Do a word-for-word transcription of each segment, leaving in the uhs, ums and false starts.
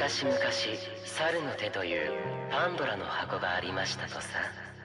昔々猿の手というパンドラの箱がありましたとさ。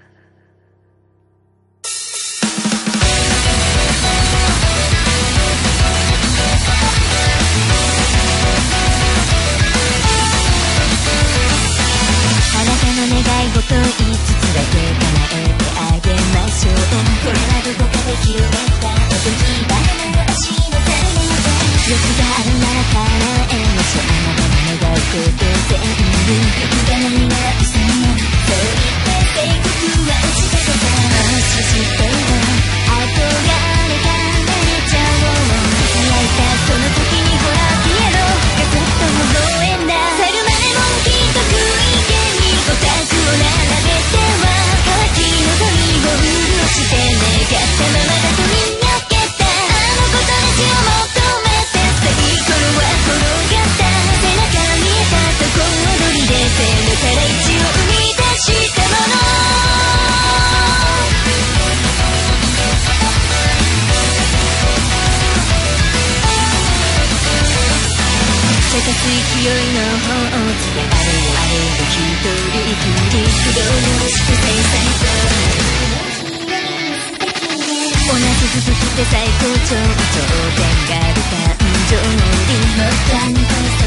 あなたの願い事いつつだけ叶えてあげましょう。これはどこかで広がったおとぎ話の足の種欲があるなら叶えましょう。あなたの願うこと全部欲がないなら嘘になる。そう言って帝国は落ちたとかそしてよ憧れ離れちゃおう。囁いたその時にほらピエロガサッと微笑んだ。サルマネモンキーと食い気にオタクを並べては乾きのゴミを潤して願ったままだとみんなけたあの子と道を求めてサイコロは転がった背中見えたとこ踊りでゼロからいちを生み出したもの。せかす勢いの放置であれよあれよ一人きり不動の粛清されそう同じ続きで最高潮頂点がある感情のリモートに